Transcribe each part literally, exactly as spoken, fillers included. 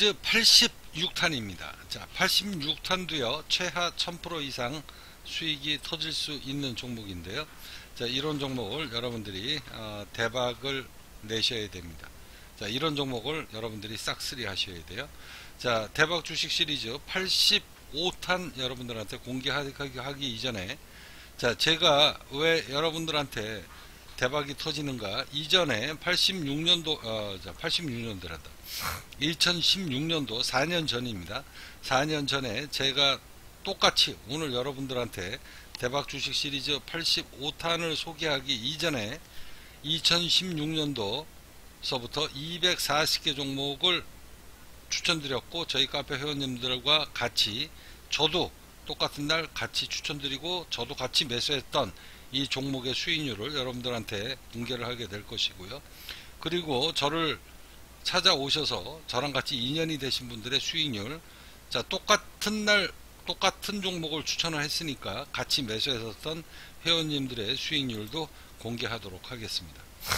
시리즈 팔십육 탄입니다. 자, 팔십육 탄도요, 최하 천 퍼센트 이상 수익이 터질 수 있는 종목인데요. 자, 이런 종목을 여러분들이 어, 대박을 내셔야 됩니다. 자, 이런 종목을 여러분들이 싹쓸이 하셔야 돼요. 자, 대박 주식 시리즈 팔십오 탄 여러분들한테 공개하기 하기 이전에, 자, 제가 왜 여러분들한테 대박이 터지는가, 이전에 팔십육 년도 어, 자, 팔십육 년도란다 이천십육 년도 사 년 전입니다. 사 년 전에 제가 똑같이 오늘 여러분들한테 대박 주식 시리즈 팔십오 탄을 소개하기 이전에 이천십육 년도서부터 이백사십 개 종목을 추천드렸고, 저희 카페 회원님들과 같이 저도 똑같은 날 같이 추천드리고 저도 같이 매수했던 이 종목의 수익률을 여러분들한테 공개를 하게 될 것이고요. 그리고 저를 찾아오셔서 저랑 같이 인연이 되신 분들의 수익률, 자, 똑같은 날 똑같은 종목을 추천을 했으니까 같이 매수했었던 회원님들의 수익률도 공개하도록 하겠습니다.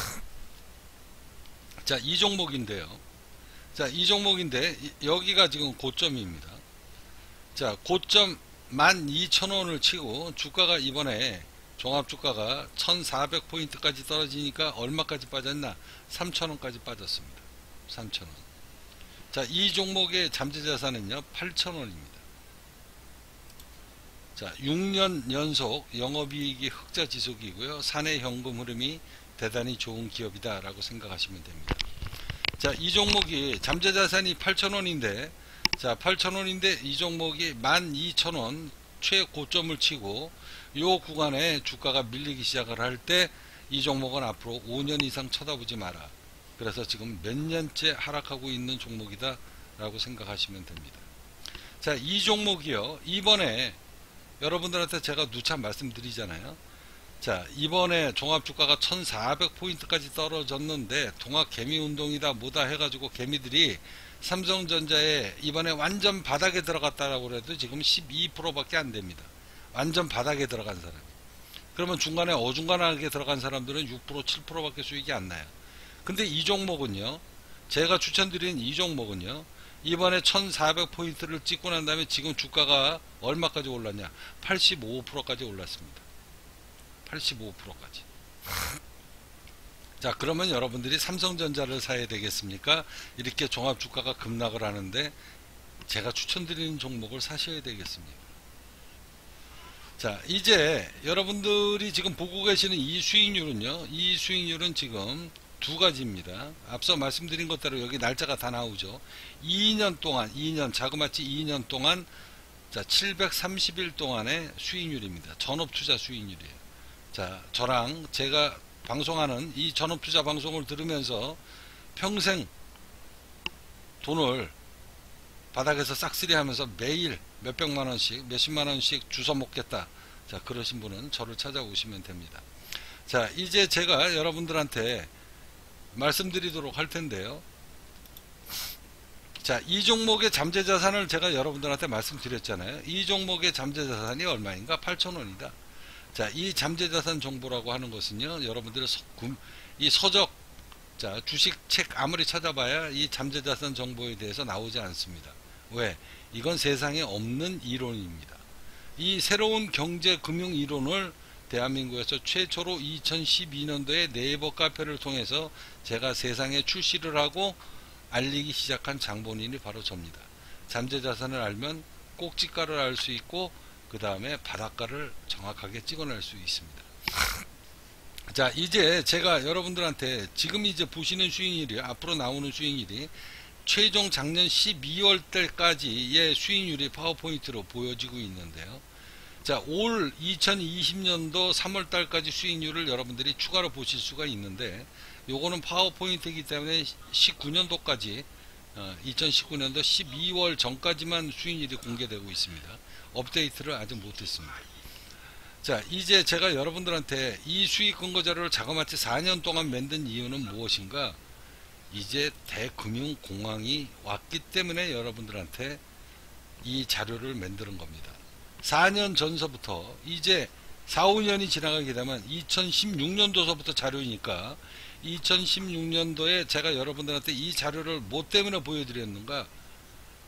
자, 이 종목인데요. 자, 이 종목인데 여기가 지금 고점입니다. 자, 고점 만 이천 원을 치고 주가가 이번에 종합주가가 천사백 포인트까지 떨어지니까 얼마까지 빠졌나? 삼천 원까지 빠졌습니다. 삼천 원. 자, 이 종목의 잠재자산은요 팔천 원입니다. 자, 육 년 연속 영업이익이 흑자 지속이고요, 사내 현금 흐름이 대단히 좋은 기업이다 라고 생각하시면 됩니다. 자, 이 종목이 잠재자산이 팔천 원인데, 자, 팔천 원인데 이 종목이 만 이천 원 최고점을 치고 요 구간에 주가가 밀리기 시작을 할 때 이 종목은 앞으로 오 년 이상 쳐다보지 마라. 그래서 지금 몇 년째 하락하고 있는 종목이다 라고 생각하시면 됩니다. 자, 이 종목이요, 이번에 여러분들한테 제가 누차 말씀드리잖아요. 자, 이번에 종합주가가 천사백 포인트까지 떨어졌는데 동학 개미운동이다 뭐다 해가지고 개미들이 삼성전자에 이번에 완전 바닥에 들어갔다라고 해도 지금 십이 퍼센트 밖에 안 됩니다. 완전 바닥에 들어간 사람. 그러면 중간에 어중간하게 들어간 사람들은 육 퍼센트 칠 퍼센트 밖에 수익이 안 나요. 근데 이 종목은요, 제가 추천드린 이 종목은요, 이번에 천사백 포인트를 찍고 난 다음에 지금 주가가 얼마까지 올랐냐? 팔십오 퍼센트까지 올랐습니다. 팔십오 퍼센트까지. 자, 그러면 여러분들이 삼성전자를 사야 되겠습니까? 이렇게 종합주가가 급락을 하는데 제가 추천드리는 종목을 사셔야 되겠습니다. 자, 이제 여러분들이 지금 보고 계시는 이 수익률은요, 이 수익률은 지금 두 가지입니다. 앞서 말씀드린 것대로 여기 날짜가 다 나오죠. 이 년 동안, 이 년, 자그마치 이 년 동안, 자, 칠백삼십 일 동안의 수익률입니다. 전업투자 수익률이에요. 자, 저랑 제가 방송하는 이 전업투자 방송을 들으면서 평생 돈을 바닥에서 싹쓸이 하면서 매일 몇백만원씩, 몇십만원씩 주워 먹겠다. 자, 그러신 분은 저를 찾아오시면 됩니다. 자, 이제 제가 여러분들한테 말씀드리도록 할 텐데요. 자, 이 종목의 잠재자산을 제가 여러분들한테 말씀드렸잖아요. 이 종목의 잠재자산이 얼마인가? 팔천 원이다. 자, 이 잠재자산 정보라고 하는 것은요, 여러분들의 서, 이 서적, 자, 주식책 아무리 찾아봐야 이 잠재자산 정보에 대해서 나오지 않습니다. 왜? 이건 세상에 없는 이론입니다. 이 새로운 경제 금융 이론을 대한민국에서 최초로 이천십이 년도에 네이버 카페를 통해서 제가 세상에 출시를 하고 알리기 시작한 장본인이 바로 접니다. 잠재자산을 알면 꼭지가를 알 수 있고 그 다음에 바닷가를 정확하게 찍어낼 수 있습니다. 자, 이제 제가 여러분들한테 지금 이제 보시는 수익률이, 앞으로 나오는 수익률이 최종 작년 십이월 때까지의 수익률이 파워포인트로 보여지고 있는데요. 자, 올 이천이십 년도 삼월 달까지 수익률을 여러분들이 추가로 보실 수가 있는데, 요거는 파워포인트이기 때문에 십구 년도까지, 어, 이천십구 년도 십이월 전까지만 수익률이 공개되고 있습니다. 업데이트를 아직 못했습니다. 자, 이제 제가 여러분들한테 이 수익 근거 자료를 자그마치 사 년 동안 만든 이유는 무엇인가? 이제 대금융공황이 왔기 때문에 여러분들한테 이 자료를 만드는 겁니다. 사 년 전서부터 이제 사, 오 년이 지나가게 되면 이천십육 년도서부터 자료이니까, 이천십육 년도에 제가 여러분들한테 이 자료를 뭐 때문에 보여드렸는가?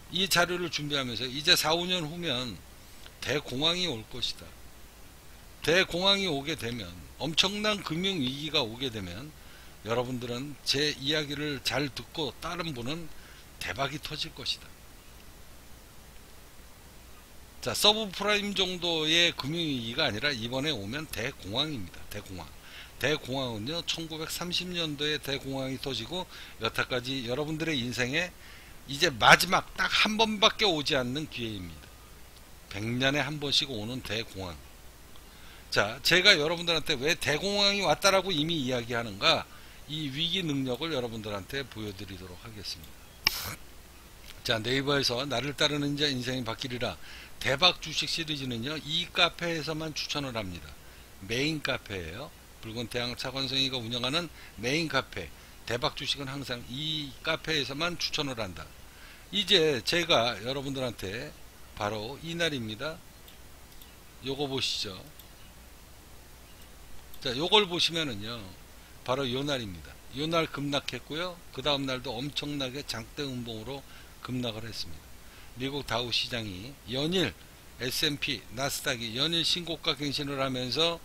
이 자료를 준비하면서 이제 사, 오 년 후면 대공황이 올 것이다. 대공황이 오게 되면, 엄청난 금융위기가 오게 되면 여러분들은 제 이야기를 잘 듣고 다른 분은 대박이 터질 것이다. 자, 서브프라임 정도의 금융위기가 아니라 이번에 오면 대공황입니다. 대공황. 대공황은요, 천구백삼십 년도에 대공황이 터지고 여태까지 여러분들의 인생에 이제 마지막 딱 한 번밖에 오지 않는 기회입니다. 백 년에 한 번씩 오는 대공황. 자, 제가 여러분들한테 왜 대공황이 왔다라고 이미 이야기하는가, 이 위기 능력을 여러분들한테 보여드리도록 하겠습니다. 자, 네이버에서 나를 따르는 자 인생이 바뀌리라 대박 주식 시리즈는요, 이 카페에서만 추천을 합니다. 메인 카페예요. 붉은 태양 차관성이가 운영하는 메인 카페. 대박 주식은 항상 이 카페에서만 추천을 한다. 이제 제가 여러분들한테 바로 이날입니다. 요거 보시죠. 자, 요걸 보시면은요, 바로 요 날입니다. 요 날 급락했고요. 그 다음 날도 엄청나게 장대 음봉으로 급락을 했습니다. 미국 다우 시장이 연일 에스 앤 피, 나스닥이 연일 신고가 갱신을 하면서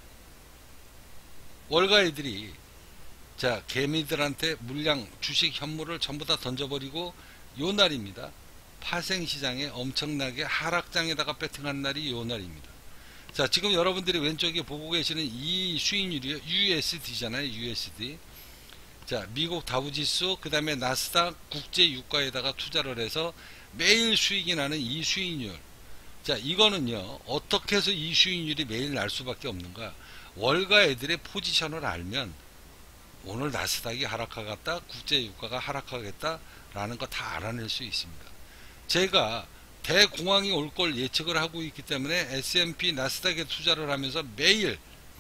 월가이들이 자, 개미들한테 물량 주식 현물을 전부 다 던져버리고 요 날입니다. 파생시장에 엄청나게 하락장에다가 배팅한 날이 요 날입니다. 자, 지금 여러분들이 왼쪽에 보고 계시는 이 수익률이요, 유 에스 디잖아요. 유 에스 디. 자, 미국 다우지수, 그 다음에 나스닥 국제 유가에다가 투자를 해서 매일 수익이 나는 이 수익률. 자, 이거는요, 어떻게 해서 이 수익률이 매일 날 수밖에 없는가? 월가 애들의 포지션을 알면 오늘 나스닥이 하락하겠다, 국제 유가가 하락하겠다 라는 거 다 알아낼 수 있습니다. 제가 대공황이 올 걸 예측을 하고 있기 때문에 에스 앤 피, 나스닥에 투자를 하면서 매일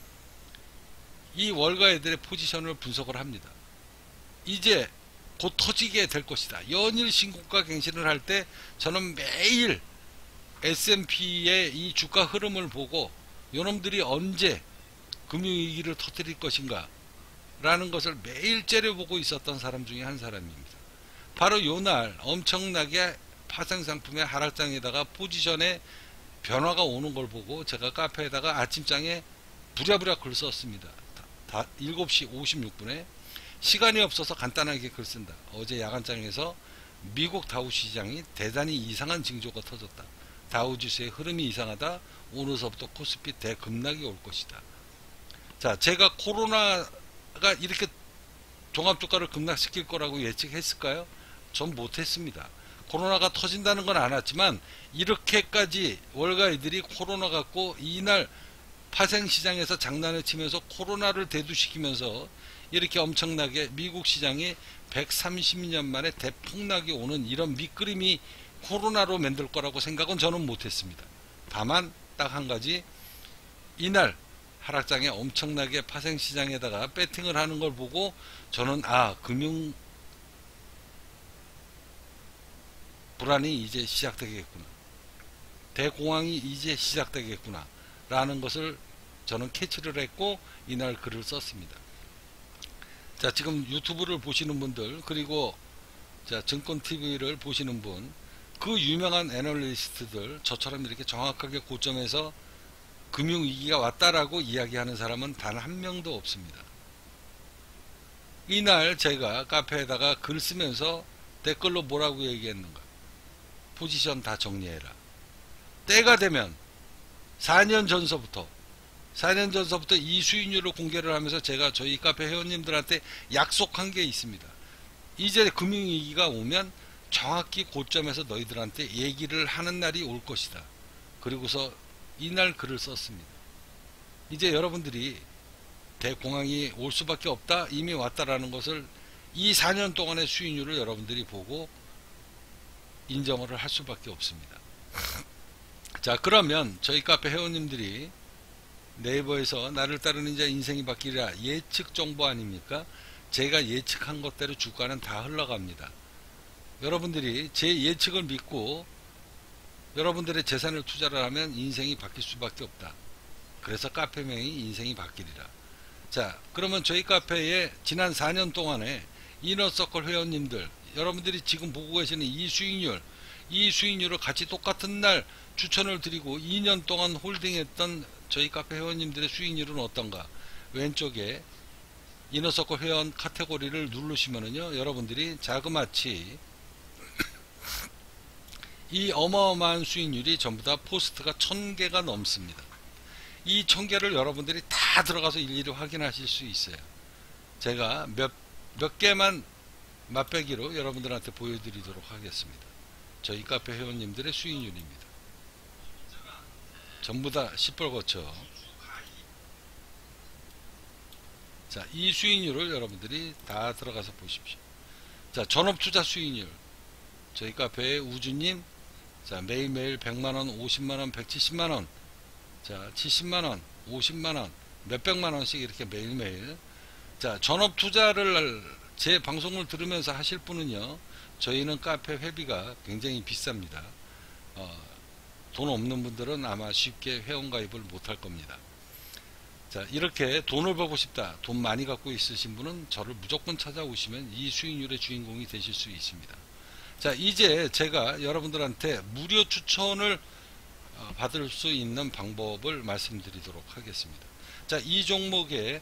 이 월가 애들의 포지션을 분석을 합니다. 이제 곧 터지게 될 것이다. 연일 신고가 갱신을 할 때 저는 매일 에스 앤 피의 이 주가 흐름을 보고 요놈들이 언제 금융위기를 터뜨릴 것인가 라는 것을 매일 째려보고 있었던 사람 중에 한 사람입니다. 바로 요날 엄청나게 파생상품의 하락장에다가 포지션에 변화가 오는 걸 보고 제가 카페에다가 아침장에 부랴부랴 글 썼습니다. 다 일곱 시 오십육 분에 시간이 없어서 간단하게 글 쓴다. 어제 야간장에서 미국 다우 시장이 대단히 이상한 징조가 터졌다. 다우지수의 흐름이 이상하다. 오늘서부터 코스피 대급락이 올 것이다. 자, 제가 코로나가 이렇게 종합주가를 급락시킬 거라고 예측했을까요? 전 못했습니다. 코로나가 터진다는 건 알았지만 이렇게까지 월가이들이 코로나 갖고 이날 파생시장에서 장난을 치면서 코로나를 대두시키면서 이렇게 엄청나게 미국 시장이 백삼십 년 만에 대폭락이 오는 이런 밑그림이 코로나로 만들 거라고 생각은 저는 못했습니다. 다만 딱 한 가지, 이날 하락장에 엄청나게 파생시장에다가 배팅을 하는 걸 보고 저는 아, 금융 불안이 이제 시작되겠구나, 대공황이 이제 시작되겠구나 라는 것을 저는 캐치를 했고 이날 글을 썼습니다. 자, 지금 유튜브를 보시는 분들, 그리고 자, 증권티비를 보시는 분, 그 유명한 애널리스트들, 저처럼 이렇게 정확하게 고점에서 금융위기가 왔다라고 이야기하는 사람은 단 한 명도 없습니다. 이날 제가 카페에다가 글 쓰면서 댓글로 뭐라고 얘기했는가? 포지션 다 정리해라. 때가 되면 사 년 전서부터 사 년 전서부터 이 수익률을 공개를 하면서 제가 저희 카페 회원님들한테 약속한 게 있습니다. 이제 금융위기가 오면 정확히 고점에서 너희들한테 얘기를 하는 날이 올 것이다. 그리고서 이날 글을 썼습니다. 이제 여러분들이 대공황이 올 수밖에 없다, 이미 왔다라는 것을 이 사 년 동안의 수익률을 여러분들이 보고 인정을 할 수밖에 없습니다. 자, 그러면 저희 카페 회원님들이 네이버에서 나를 따르는 자 인생이 바뀌리라 예측 정보 아닙니까? 제가 예측한 것대로 주가는 다 흘러갑니다. 여러분들이 제 예측을 믿고 여러분들의 재산을 투자를 하면 인생이 바뀔 수밖에 없다. 그래서 카페명이 인생이 바뀌리라. 자, 그러면 저희 카페에 지난 사 년 동안에 이너서클 회원님들, 여러분들이 지금 보고 계시는 이 수익률, 이 수익률을 같이 똑같은 날 추천을 드리고 이 년 동안 홀딩했던 저희 카페 회원님들의 수익률은 어떤가? 왼쪽에 이너서클 회원 카테고리를 누르시면은요, 여러분들이 자그마치 이 어마어마한 수익률이 전부 다 포스트가 천 개가 넘습니다. 이 천 개를 여러분들이 다 들어가서 일일이 확인하실 수 있어요. 제가 몇, 몇 개만 맛배기로 여러분들한테 보여드리도록 하겠습니다. 저희 카페 회원님들의 수익률입니다. 전부 다 시뻘겋죠. 자, 이 수익률을 여러분들이 다 들어가서 보십시오. 자, 전업투자 수익률. 저희 카페의 우주님, 자, 매일매일 백만원, 오십만원, 백칠십만원, 자, 칠십만원, 오십만원, 몇백만원씩 이렇게 매일매일. 자, 전업투자를 제 방송을 들으면서 하실 분은요, 저희는 카페 회비가 굉장히 비쌉니다. 어, 돈 없는 분들은 아마 쉽게 회원가입을 못할 겁니다. 자, 이렇게 돈을 벌고 싶다, 돈 많이 갖고 있으신 분은 저를 무조건 찾아오시면 이 수익률의 주인공이 되실 수 있습니다. 자, 이제 제가 여러분들한테 무료 추천을 받을 수 있는 방법을 말씀드리도록 하겠습니다. 자, 이 종목의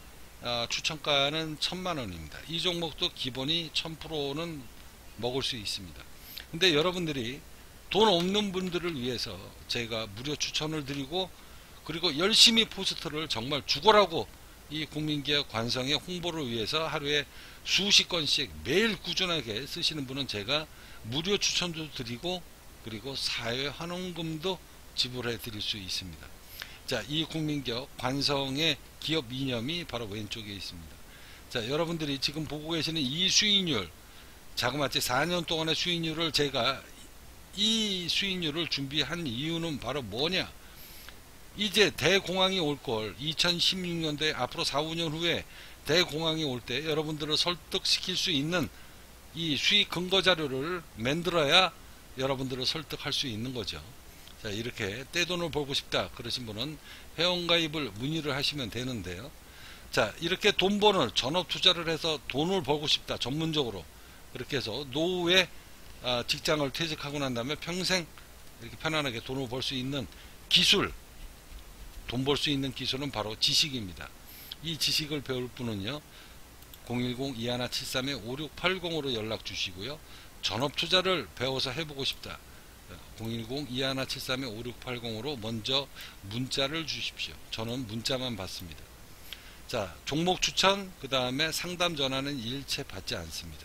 추천가는 천만 원입니다. 이 종목도 기본이 천 퍼센트는 먹을 수 있습니다. 근데 여러분들이 돈 없는 분들을 위해서 제가 무료 추천을 드리고, 그리고 열심히 포스트를 정말 죽어라고 이 국민기업 관성의 홍보를 위해서 하루에 수십 건씩 매일 꾸준하게 쓰시는 분은 제가 무료 추천도 드리고, 그리고 사회 환원금도 지불해 드릴 수 있습니다. 자, 이 국민기업 관성의 기업 이념이 바로 왼쪽에 있습니다. 자, 여러분들이 지금 보고 계시는 이 수익률, 자그마치 사 년 동안의 수익률을 제가 이 수익률을 준비한 이유는 바로 뭐냐? 이제 대공황이 올 걸, 이천십육 년도에 앞으로 사, 오 년 후에 대공황이 올 때 여러분들을 설득시킬 수 있는 이 수익 근거 자료를 만들어야 여러분들을 설득할 수 있는 거죠. 자, 이렇게 떼돈을 벌고 싶다 그러신 분은 회원가입을 문의를 하시면 되는데요. 자, 이렇게 돈 버는 전업 투자를 해서 돈을 벌고 싶다, 전문적으로 그렇게 해서 노후에 직장을 퇴직하고 난 다음에 평생 이렇게 편안하게 돈을 벌 수 있는 기술, 돈 벌 수 있는 기술은 바로 지식입니다. 이 지식을 배울 분은요, 공일공 이일 칠삼 오육팔공으로 연락 주시고요. 전업 투자를 배워서 해보고 싶다, 공일공 이일 칠삼 오육팔공으로 먼저 문자를 주십시오. 저는 문자만 받습니다. 자, 종목 추천, 그 다음에 상담 전화는 일체 받지 않습니다.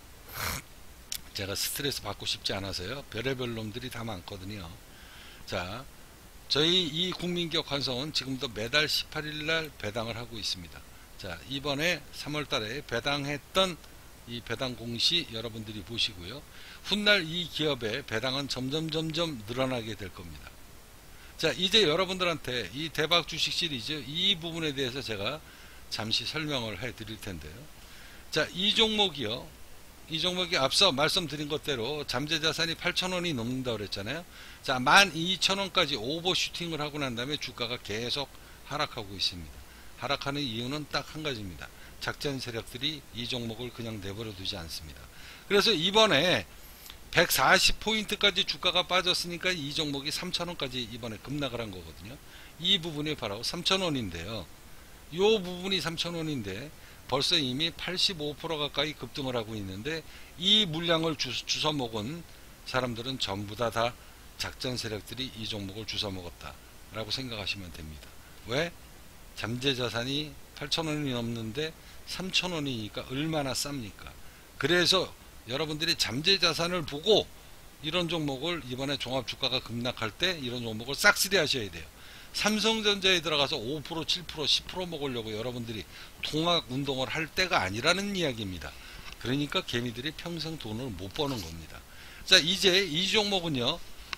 제가 스트레스 받고 싶지 않아서요. 별의별 놈들이 다 많거든요. 자, 저희 이 국민기업 관성은 지금도 매달 십팔 일날 배당을 하고 있습니다. 자, 이번에 삼월 달에 배당했던 이 배당 공시 여러분들이 보시고요. 훗날 이 기업의 배당은 점점 점점 늘어나게 될 겁니다. 자, 이제 여러분들한테 이 대박 주식 시리즈 이 부분에 대해서 제가 잠시 설명을 해 드릴 텐데요. 자, 이 종목이요, 이 종목이 앞서 말씀드린 것대로 잠재자산이 팔천 원이 넘는다고 그랬잖아요. 자, 만 이천 원까지 오버슈팅을 하고 난 다음에 주가가 계속 하락하고 있습니다. 하락하는 이유는 딱 한 가지입니다. 작전 세력들이 이 종목을 그냥 내버려 두지 않습니다. 그래서 이번에 백사십 포인트까지 주가가 빠졌으니까 이 종목이 삼천 원까지 이번에 급락을 한 거거든요. 이 부분이 바로 삼천 원인데요. 이 부분이 삼천 원인데 벌써 이미 팔십오 퍼센트 가까이 급등을 하고 있는데, 이 물량을 주, 주워 먹은 사람들은 전부 다, 다 작전 세력들이 이 종목을 주워 먹었다 라고 생각하시면 됩니다. 왜? 잠재자산이 팔천 원이 넘는데 삼천 원이니까 얼마나 쌉니까? 그래서 여러분들이 잠재자산을 보고 이런 종목을, 이번에 종합주가가 급락할 때 이런 종목을 싹쓸이 하셔야 돼요. 삼성전자에 들어가서 오 퍼센트, 칠 퍼센트, 십 퍼센트 먹으려고 여러분들이 통학 운동을 할 때가 아니라는 이야기입니다. 그러니까 개미들이 평생 돈을 못 버는 겁니다. 자, 이제 이 종목은요,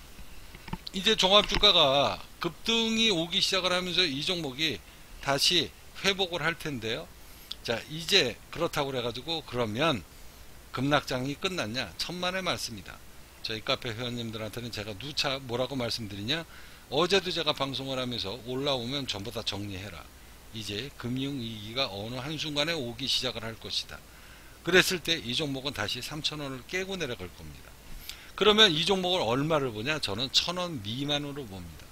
이제 종합주가가 급등이 오기 시작을 하면서 이 종목이 다시 회복을 할 텐데요. 자, 이제 그렇다고 그래가지고 그러면 급락장이 끝났냐? 천만의 말씀이다. 저희 카페 회원님들한테는 제가 누차 뭐라고 말씀드리냐? 어제도 제가 방송을 하면서 올라오면 전부 다 정리해라. 이제 금융위기가 어느 한순간에 오기 시작을 할 것이다. 그랬을 때 이 종목은 다시 삼천 원을 깨고 내려갈 겁니다. 그러면 이 종목을 얼마를 보냐? 저는 천 원 미만으로 봅니다.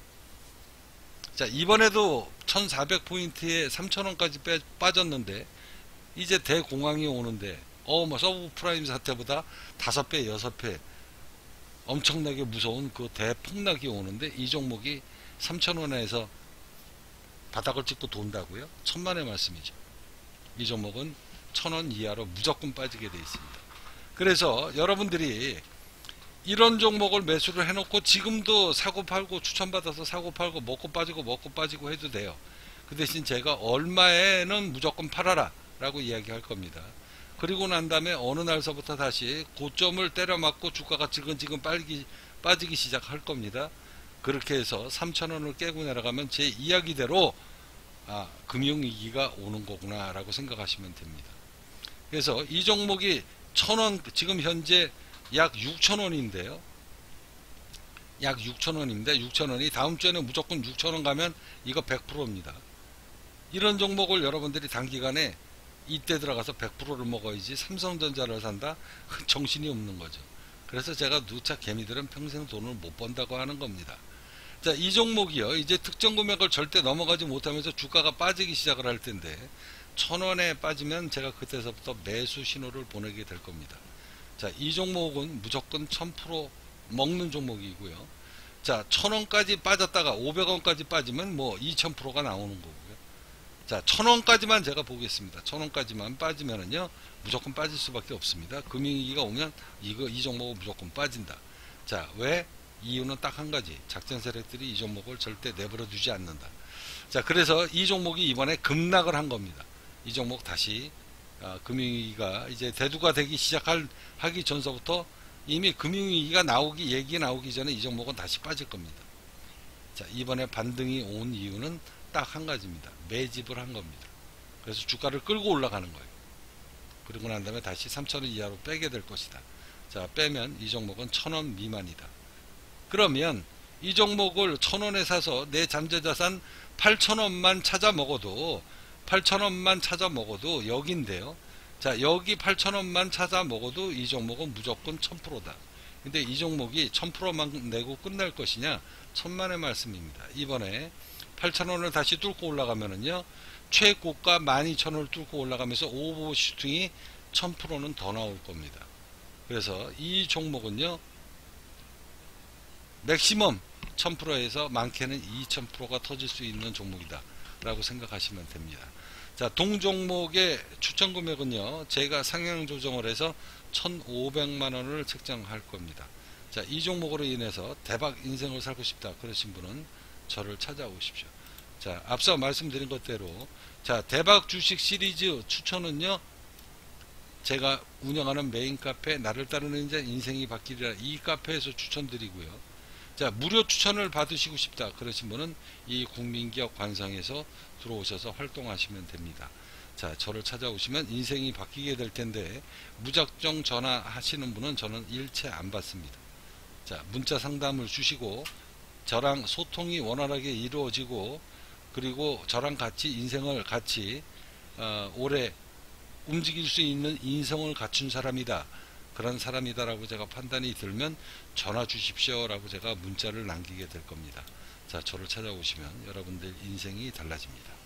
자, 이번에도 천사백 포인트에 삼천 원까지 빼, 빠졌는데 이제 대공황이 오는데 어, 뭐 서브프라임 사태보다 다섯 배, 여섯 배 엄청나게 무서운 그 대폭락이 오는데 이 종목이 삼천 원에서 바닥을 찍고 돈다고요? 천만의 말씀이죠. 이 종목은 천 원 이하로 무조건 빠지게 되어 있습니다. 그래서 여러분들이 이런 종목을 매수를 해놓고 지금도 사고 팔고 추천받아서 사고 팔고 먹고 빠지고 먹고 빠지고 해도 돼요. 그 대신 제가 얼마에는 무조건 팔아라 라고 이야기할 겁니다. 그리고 난 다음에 어느 날서부터 다시 고점을 때려맞고 주가가 지근지근 빠지기, 빠지기 시작할 겁니다. 그렇게 해서 삼천 원을 깨고 내려가면 제 이야기대로 아, 금융위기가 오는 거구나 라고 생각하시면 됩니다. 그래서 이 종목이 천 원, 지금 현재 약 육천 원인데요. 약 육천 원입니다. 육천 원이 다음 주에는 무조건 육천 원 가면 이거 백 퍼센트입니다. 이런 종목을 여러분들이 단기간에 이때 들어가서 백 퍼센트를 먹어야지 삼성전자를 산다? 정신이 없는 거죠. 그래서 제가 누차 개미들은 평생 돈을 못 번다고 하는 겁니다. 자, 이 종목이요. 이제 특정 금액을 절대 넘어가지 못하면서 주가가 빠지기 시작을 할 텐데 천 원에 빠지면 제가 그때서부터 매수 신호를 보내게 될 겁니다. 자, 이 종목은 무조건 천 퍼센트 먹는 종목이고요. 자, 천 원까지 빠졌다가 오백 원까지 빠지면 뭐 이천 퍼센트가 나오는 거고요. 자, 천 원까지만 제가 보겠습니다. 천 원까지만 빠지면은요, 무조건 빠질 수밖에 없습니다. 금융위기가 오면 이거, 이 종목은 무조건 빠진다. 자, 왜? 이유는 딱 한 가지. 작전 세력들이 이 종목을 절대 내버려 두지 않는다. 자, 그래서 이 종목이 이번에 급락을 한 겁니다. 이 종목 다시 아, 금융위기가 이제 대두가 되기 시작할 하기 전서부터 이미 금융위기가 나오기 얘기 나오기 전에 이 종목은 다시 빠질 겁니다. 자, 이번에 반등이 온 이유는 딱 한 가지입니다. 매집을 한 겁니다. 그래서 주가를 끌고 올라가는 거예요. 그리고 난 다음에 다시 삼천 원 이하로 빼게 될 것이다. 자, 빼면 이 종목은 천 원 미만이다. 그러면 이 종목을 천 원에 사서 내 잠재자산 팔천 원만 찾아 먹어도 팔천 원만 찾아 먹어도 여기인데요. 자, 여기 팔천 원만 찾아 먹어도 이 종목은 무조건 천 퍼센트다. 근데 이 종목이 천 퍼센트만 내고 끝날 것이냐? 천만의 말씀입니다. 이번에 팔천 원을 다시 뚫고 올라가면은요, 최고가 만 이천 원을 뚫고 올라가면서 오버슈팅이 천 퍼센트는 더 나올 겁니다. 그래서 이 종목은요, 맥시멈 천 퍼센트에서 많게는 이천 퍼센트가 터질 수 있는 종목이다 라고 생각하시면 됩니다. 자, 동종목의 추천 금액은요, 제가 상향 조정을 해서 천오백만 원을 책정할 겁니다. 자, 이 종목으로 인해서 대박 인생을 살고 싶다 그러신 분은 저를 찾아오십시오. 자, 앞서 말씀드린 것대로, 자, 대박 주식 시리즈 추천은요, 제가 운영하는 메인 카페 나를 따르는 자 인생이 바뀌리라, 이 카페에서 추천드리고요. 자, 무료 추천을 받으시고 싶다 그러신 분은 이 국민기업 관상에서 들어오셔서 활동하시면 됩니다. 자, 저를 찾아오시면 인생이 바뀌게 될 텐데 무작정 전화하시는 분은 저는 일체 안 받습니다. 자, 문자 상담을 주시고 저랑 소통이 원활하게 이루어지고 그리고 저랑 같이 인생을 같이 어, 오래 움직일 수 있는 인성을 갖춘 사람이다, 그런 사람이다라고 제가 판단이 들면 전화 주십시오 라고 제가 문자를 남기게 될 겁니다. 자, 저를 찾아오시면 여러분들 인생이 달라집니다.